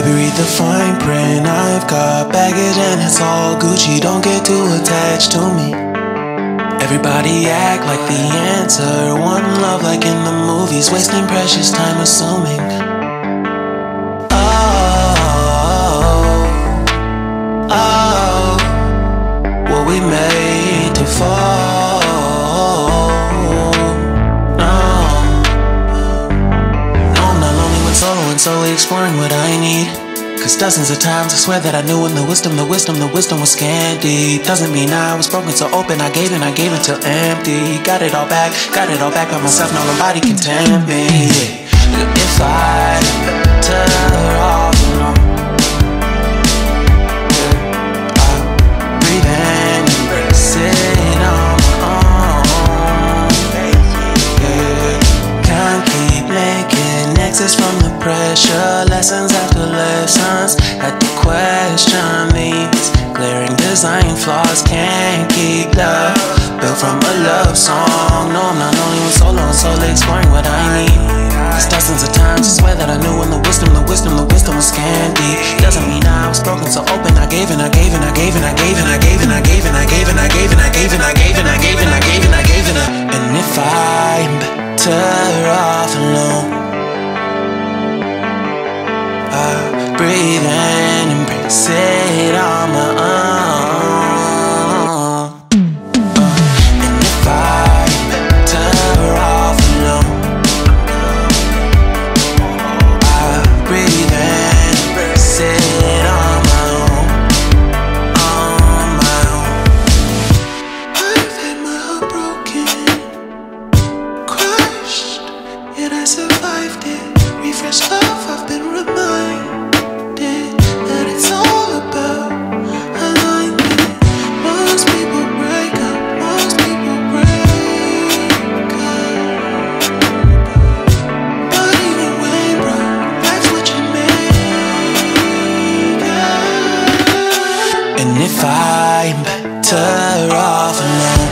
Read the fine print. I've got baggage and it's all Gucci. Don't get too attached to me. Everybody act like the answer. One love like in the movies, wasting precious time assuming. Oh, were we made to fall? No, I'm not lonely when solo and solely exploring what I need. Cause dozens of times I swear that I knew when the wisdom was scanty. Doesn't mean I was broken, so open, I gave till empty. Got it all back by myself, now nobody can tempt me. If I turn off alone, I'll breathe and embrace it on my own. Can't keep making exits from the pressure. Lessons after lessons, had to question these glaring design flaws. Can't keep love built from a love song. No, I'm not lonely when solo and solely exploring what I need. Cause dozens of times I swear that I knew when the wisdom was scanty. Doesn't mean I was broken, so open, I gave and I gave and I gave and I gave and I gave and I gave and I gave and I gave and I gave and I gave and I gave and I gave and I gave and I. And if I'm better off alone, I breathe and embrace it on my own. And if I'm better off alone, I breathe and embrace it on my own. On my own. I've had my heart broken, crushed, yet I survived it. Refresh love, I've been reminded that it's all about alignment. Most people break up, most people break up. But even when broke, life's what you make it. And if I'm better off alone,